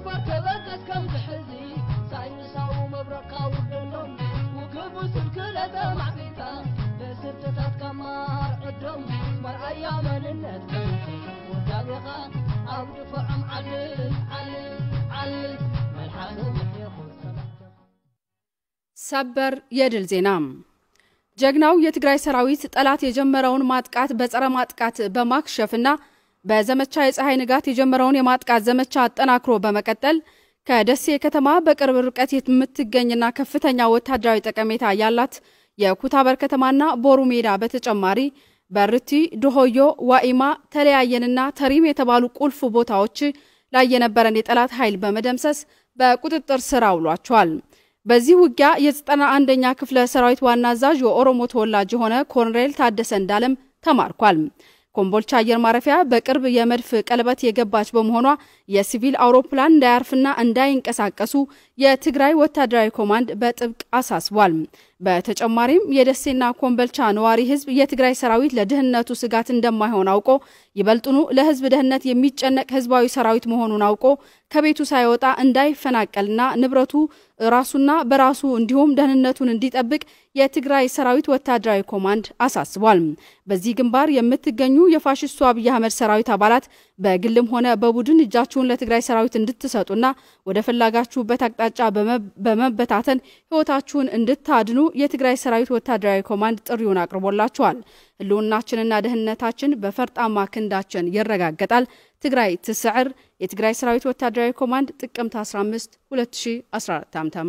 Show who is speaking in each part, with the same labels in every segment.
Speaker 1: وفرتبكت كم تحزي ساينساو مبرقا ودلهم وكبو سلكلة معبيتا بسرتتات كمار قدم مر أيام النت ودابقا أو دفعم علل ملحاسم يحيخو ሰበር የድል ዜናም ጀግናው የትግራይ ሰራዊት ጠላት የጀመረውን ማጥቃት በጸረ ማጥቃት በማክሸፍና በዘመቻ የፀሐይ ንጋት የጀመረውን የማጥቃት ዘመቻ አጠናክሮ በመቀጠል ከደሴ ከተማ በቅርብ ርቀት የምትገኝና ከፍተኛ ወታደራዊ ጠቀሜታ ያላት የኩታበር ከተማና ቦሩ ሜዳ በተጨማሪ በርቲ ዶሆዮ ዋኢማ ተለያየንና ተሪም የተባሉ ቁልፍ ቦታዎች ላይ የነበረን የጠላት ኃይል በመደምሰስ በቁጥጥር ስር አውሏቸዋል። በዚህ ውጊያ የ91ኛ ክፍለ ሰራዊት ዋና አዛዥ የኦሮሞ ተወላጅ ሆነ ኮሎኔል ታደሰ እንዳለም ተማርኳል። ኮምቦልቻ አየር ማረፊያ በቅርብ የመድፍ ቀለበት የገባች በመሆኗ የሲቪል አውሮፕላን እንዳያርፍና እንዳይንቀሳቀሱ የትግራይ ወታደራዊ ኮማንድ በጥብቅ አሳስቧል። በተጨማሪም የደሴና ኮምቦልቻ ነዋሪ ህዝብ የትግራይ ሰራዊት ለደህንነቱ ስጋት እንደማይሆን አውቆ ይበልጡኑ ለህዝብ ደህንነት የሚጨነቅ ህዝባዊ ሰራዊት መሆኑን አውቆ ከቤቱ ሳይወጣ እንዳይፈናቀልና ንብረቱ ራሱና በራሱ እንዲሁም ደህንነቱን እንዲጠብቅ የትግራይ ሰራዊት ወታደራዊ ኮማንድ አሳስቧል። በዚህ ግንባር የምትገኙ የፋሽስቱ አብይ አህመድ ሰራዊት አባላት በግልም ሆነ በቡድን እጃችሁን ለትግራይ ሰራዊት እንድትሰጡና ወደ ፈላጋችሁበት አቅጣጫ በመበታተን ህይወታችሁን እንድታድኑ የትግራይ ሰራዊት ወታደራዊ ኮማንድ ጥሪውን አቅርቦላችኋል። ህልውናችንና ደህንነታችን በፈርጣማ ክንዳችን ይረጋገጣል። ትግራይ ትስዕር። የትግራይ ሰራዊት ወታደራዊ ኮማንድ ጥቅምት 15 2014 ዓ.ም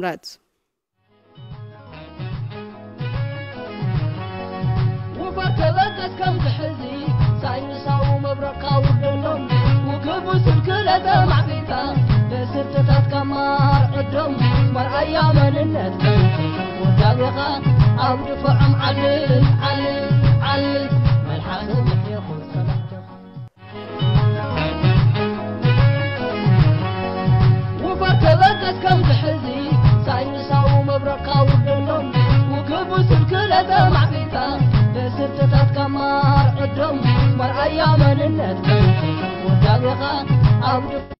Speaker 2: وفرتبكت كم تحزي ساينساو مبرقا ودلهم وكبو سلكلة معبيتا بسرتتات كمار قدم مر أيام النت ودابقا أو دفعم علل ملحاسم يحيخو وفرتبكت كم تحزي ساينساو مبرقا ودلهم وكبو سلكلة معبيتا بسرتتات كمار قدم مر أيام النت ودابقا أو دفعم